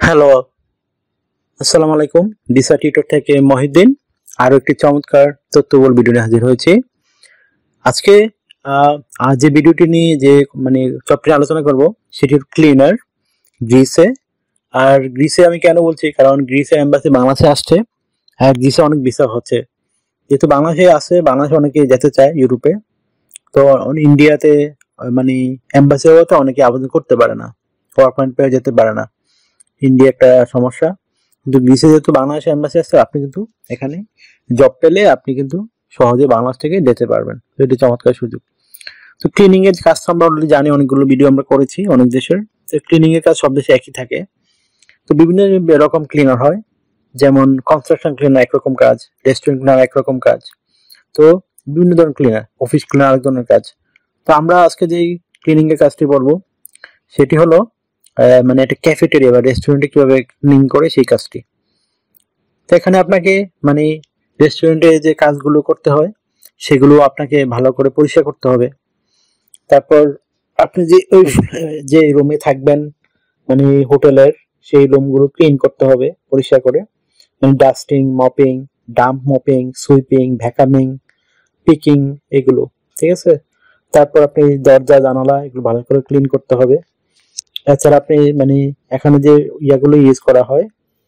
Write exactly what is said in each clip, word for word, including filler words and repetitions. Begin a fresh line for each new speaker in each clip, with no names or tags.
Hello, আসসালামু আলাইকুম। দিশা tutor থেকে মহিউদ্দিন আরো একটি চমৎকার তথ্যবহুল ভিডিও নিয়ে হাজির হয়েছি। আজকে আহ, আজ যে ভিডিওটি নিয়ে যে মানে টপিকটি আলোচনা করব সেটি ক্লিনার গ্রিসে। আর গ্রিসে আমি কেন বলছি, কারণ গ্রিসের এম্বাসি বাংলাদেশে আসছে আর গ্রিসে অনেক ভিসা হচ্ছে। যেহেতু বাংলাদেশে আছে, বাংলাদেশে অনেকে যেতে চায় ইউরোপে, তো ইন্ডিয়াতে মানে এম্বাসি হওয়াতে অনেকে আবেদন করতে পারে না, ওয়ার্ক পয়েন্ট পেয়ে যেতে পারে না। ইন্ডিয়া একটা সমস্যা। কিন্তু গ্রিসে যেহেতু বাংলাদেশ এম্বাসি আসছে, আপনি কিন্তু এখানে জব পেলে আপনি কিন্তু সহজে বাংলাদেশ থেকে যেতে পারবেন। তো এটি চমৎকার সুযোগ। তো ক্লিনিং এর কাজ আমরা অলরেডি জানি, অনেকগুলো ভিডিও আমরা করেছি অনেক দেশের। তো ক্লিনিং এর কাজ সব দেশে একই থাকে। তো বিভিন্ন রকম ক্লিনার হয়, যেমন কনস্ট্রাকশন ক্লিনার একরকম কাজ, রেস্টুরেন্ট ক্লিনার একরকম কাজ। তো বিভিন্ন ধরনের ক্লিনার, অফিস ক্লিনার আরেক ধরনের কাজ। তো আমরা আজকে যেই ক্লিনিং এর কাজটি বলবো সেটি হলো আহ, মানে একটা ক্যাফেটেরিয়া বা রেস্টুরেন্টে কিভাবে ক্লিন করে সেই কাজটি। তো এখানে আপনাকে মানে রেস্টুরেন্টে যে কাজগুলো করতে হয় সেগুলো আপনাকে ভালো করে পরিষ্কার করতে হবে। তারপর আপনি যে ওই যে রুমে থাকবেন মানে হোটেলের, সেই রুমগুলো ক্লিন করতে হবে পরিষ্কার করে, মানে dusting, mopping, damp mopping, sweeping, vacuuming, picking, এগুলো। ঠিক আছে। তারপর আপনি দরজা জানালা এগুলো ভালো করে ক্লিন করতে হবে। এছাড়া আপনি মানে এখানে যে ইয়াগুলো ইউজ করা হয়,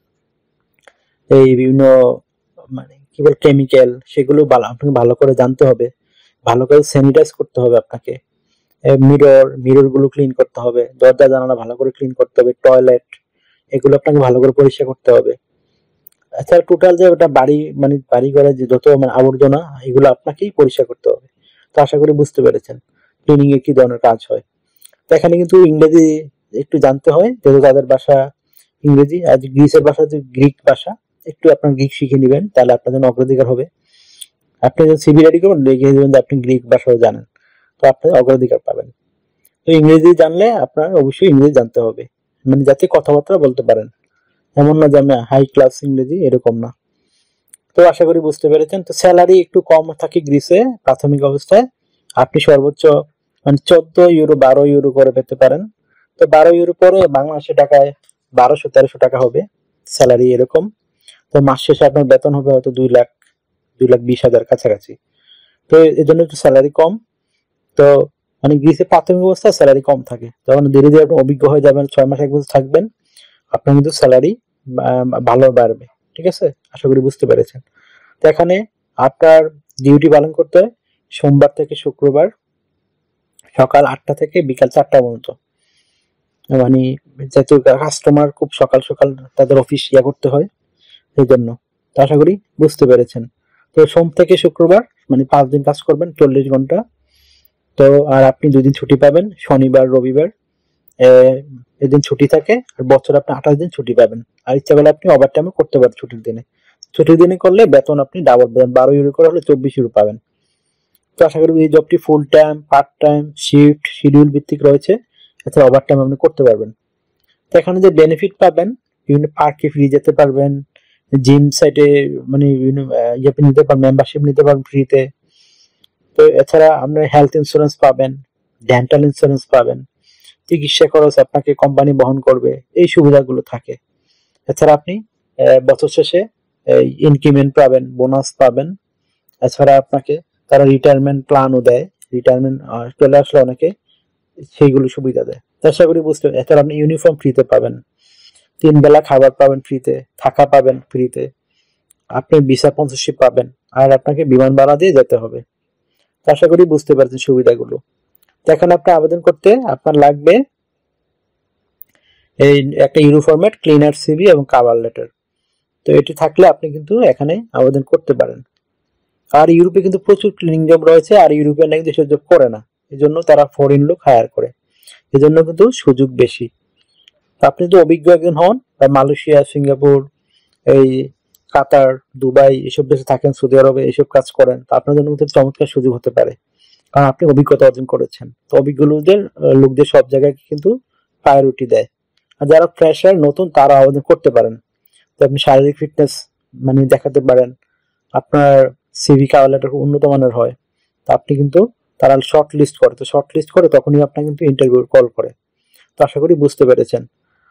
এই বিভিন্ন মানে কি বল কেমিক্যাল, সেগুলো ভালো আপনাকে ভালো করে জানতে হবে, ভালো করে স্যানিটাইজ করতে হবে আপনাকে। মিরর মিরর গুলো ক্লিন করতে হবে, দরজা জানালা ভালো করে ক্লিন করতে হবে, টয়লেট এগুলো আপনাকে ভালো করে পরিষ্কার করতে হবে। আচ্ছা, টোটাল যে ওটা বাড়ি মানে বাড়ি ঘরে যে যত মানে আবর্জনা এগুলো আপনাকেই পরিষ্কার করতে হবে। তো আশা করি বুঝতে পেরেছেন ক্লিনিং এর কি ধরনের কাজ হয়। তো এখানে কিন্তু ইংরেজি একটু জানতে হয়, যেহেতু তাদের ভাষা ইংরেজি। আর গ্রিসের ভাষা যে গ্রিক ভাষা, একটু আপনার গ্রিক শিখে নেবেন, তাহলে আপনার জন্য অগ্রাধিকার হবে। আপনি যখন সিভি রেডি করবেন লিখে দেবেন যে আপনি গ্রিক ভাষাও জানেন, তো আপনি অগ্রাধিকার পাবেন। তো ইংরেজি জানলে আপনার অবশ্যই ইংরেজি জানতে হবে, মানে যাতে কথাবার্তা বলতে পারেন। এমন না যে আমি হাই ক্লাস ইংরেজি, এরকম না। তো আশা করি বুঝতে পেরেছেন। তো স্যালারি একটু কম থাকে গ্রিসে প্রাথমিক অবস্থায়। আপনি সর্বোচ্চ মানে চোদ্দ ইউরো বারো ইউরো করে পেতে পারেন। তো বারো ইউরো পরে বাংলাদেশি টাকায় বারোশো তেরোশো টাকা হবে স্যালারি, এরকম। তো মাস শেষে আপনার বেতন হবে হয়তো দুই লাখ দুই লাখ বিশ হাজার কাছাকাছি। তো এর জন্য একটু স্যালারি কম। তো মানে গ্রিসে প্রাথমিক অবস্থায় স্যালারি কম থাকে, যখন ধীরে ধীরে আপনি অভিজ্ঞ হয়ে যাবেন, ছয় মাস এক বছর থাকবেন, আপনার কিন্তু স্যালারি ভালো বাড়বে। ঠিক আছে, আশা করি বুঝতে পেরেছেন। তো এখানে আপনার ডিউটি পালন করতে হয় সোমবার থেকে শুক্রবার সকাল আটটা থেকে বিকাল চারটা পর্যন্ত। মানে যেহেতু কাস্টমার খুব সকাল সকাল তাদের অফিস ইয়া করতে হয়, এই জন্য। তো আশা করি বুঝতে পেরেছেন। তো সোম থেকে শুক্রবার মানে পাঁচ দিন কাজ করবেন, চল্লিশ ঘন্টা। তো আর আপনি দুই দিন ছুটি পাবেন, শনিবার রবিবার এদিন ছুটি থাকে। আর বছর আপনি আঠাশ দিন ছুটি পাবেন। আর ইচ্ছা করলে আপনি ওভার টাইমও করতে পারেন ছুটির দিনে। ছুটির দিনে করলে বেতন আপনি ডাবল পাবেন, বারো ইউরো করে হলে চব্বিশ ইউরো পাবেন। তো আশা করি এই জবটি full time, part time, shift schedule ভিত্তিক রয়েছে। এছাড়া ওভার টাইম আপনি করতে পারবেন। তো এখানে যে বেনিফিট পাবেন, বিভিন্ন পার্কে ফ্রি যেতে পারবেন, জিম সাইটে মানে বিভিন্ন ইয়ে নিতে পারবেন, মেম্বারশিপ নিতে পারবেন ফ্রিতে। তো এছাড়া আপনি হেলথ ইন্স্যুরেন্স পাবেন, ডেন্টাল ইন্স্যুরেন্স পাবেন, চিকিৎসা খরচ আপনাকে কোম্পানি বহন করবে, এই সুবিধাগুলো থাকে। এছাড়া আপনি বছর শেষে ইনক্রিমেন্ট পাবেন, বোনাস পাবেন। এছাড়া আপনাকে তারা রিটায়ারমেন্ট প্ল্যানও দেয়, রিটায়ারমেন্ট চলে আসলে অনেকে সেইগুলো সুবিধা দেয়। আশা করি বুঝতে। এছাড়া আপনি ইউনিফর্ম ফ্রিতে পাবেন, তিন বেলা খাবার পাবেন ফ্রিতে, থাকা পাবেন ফ্রিতে, আপনি ভিসা স্পন্সরশিপ পাবেন, আর আপনাকে বিমান ভাড়া দিয়ে যেতে হবে। আশা করি বুঝতে পারছেন সুবিধাগুলো। তো এখন আপনি আবেদন করতে আপনার লাগবে এই একটা ইউরো ফরম্যাট, ক্লিনার সিভি এবং কভার লেটার। তো এটি থাকলে আপনি কিন্তু এখানে আবেদন করতে পারেন। আর ইউরোপে কিন্তু প্রচুর ক্লিনিং জব রয়েছে, আর ইউরোপিয়ান নাকি দেশের জব করে না, এই জন্য তারা ফরেন লোক হায়ার করে, এই জন্য কিন্তু সুযোগ বেশি। আপনি যদি অভিজ্ঞ একজন হন বা মালয়েশিয়া, সিঙ্গাপুর, এই কাতার, দুবাই এসব দেশে থাকেন, সৌদি আরবে এসব কাজ করেন, তো আপনার জন্য কিন্তু চমৎকার সুযোগ হতে পারে, কারণ আপনি অভিজ্ঞতা অর্জন করেছেন। তো অভিজ্ঞ লোকদের লোকদের সব জায়গায় কিন্তু প্রায়োরিটি দেয়। আর যারা ফ্রেশার নতুন তারা আবেদন করতে পারেন। তো আপনি শারীরিক ফিটনেস মানে দেখাতে পারেন, আপনার সিভি কাভার উন্নত মানের হয়, তো আপনি কিন্তু তারা শর্ট লিস্ট করে, তো শর্ট লিস্ট করে তখনই আপনার কিন্তু ইন্টারভিউ কল করে। তো আশা করি বুঝতে পেরেছেন।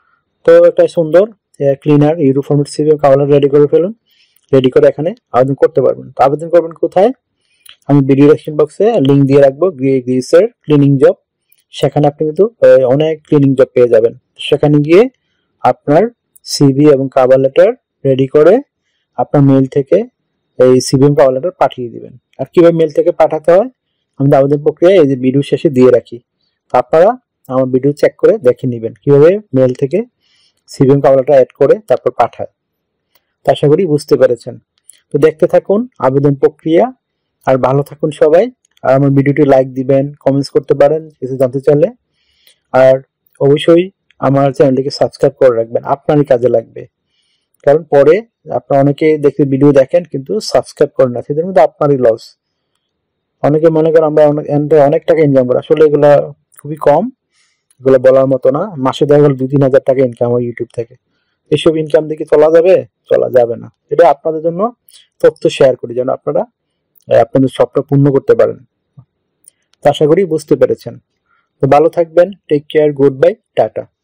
তো একটা সুন্দর ক্লিনার ইউরো ফরম্যাট সিভিএম কাভার রেডি করে ফেলুন। রেডি করে এখানে আবেদন করতে পারবেন। তো আবেদন করবেন কোথায়? আমি ভিডিও ডেসক্রিপশন বক্সে লিংক দিয়ে রাখবো, গ্রিসের ক্লিনিং জব। সেখানে আপনি কিন্তু অনেক ক্লিনিং জব পেয়ে যাবেন। সেখানে গিয়ে আপনার সিভি এবং কভার লেটার রেডি করে আপনার মেল থেকে এই সিভি এবং কভার লেটার পাঠিয়ে দিবেন। আর কিভাবে মেল থেকে পাঠাতে হয় আমি আবেদন প্রক্রিয়া এই যে ভিডিও শেষে দিয়ে রাখি। তো আপনারা আমার ভিডিও চেক করে দেখে নেবেন কিভাবে মেল থেকে সিভি এবং কভার লেটার অ্যাড করে তারপর পাঠায়। তো আশা করি বুঝতে পেরেছেন। তো দেখতে থাকুন আবেদন প্রক্রিয়া। আর ভালো থাকুন সবাই। আর আমার ভিডিওটি লাইক দিবেন, কমেন্টস করতে পারেন কিছু জানতে চাইলে। আর অবশ্যই আমার চ্যানেলটিকে সাবস্ক্রাইব করে রাখবেন, আপনারই কাজে লাগবে। কারণ পরে আপনারা অনেকে দেখে ভিডিও দেখেন কিন্তু সাবস্ক্রাইব করেন না, সেদের মধ্যে আপনারই লস। অনেকে মনে করেন আমরা অনেক অনেক টাকা ইনকাম করি, আসলে এগুলা খুবই কম, এগুলো বলার মতো না। মাসে দেখা গেল দুই তিন হাজার টাকা ইনকাম হয় ইউটিউব থেকে। এসব ইনকাম দেখে চলা যাবে? চলা যাবে না। এটা আপনাদের জন্য তথ্য শেয়ার করি যেন আপনারা আপনাদের স্বপ্ন পূর্ণ করতে পারেন। আশা করি বুঝতে পেরেছেন। তো ভালো থাকবেন, take care, good bye, tata.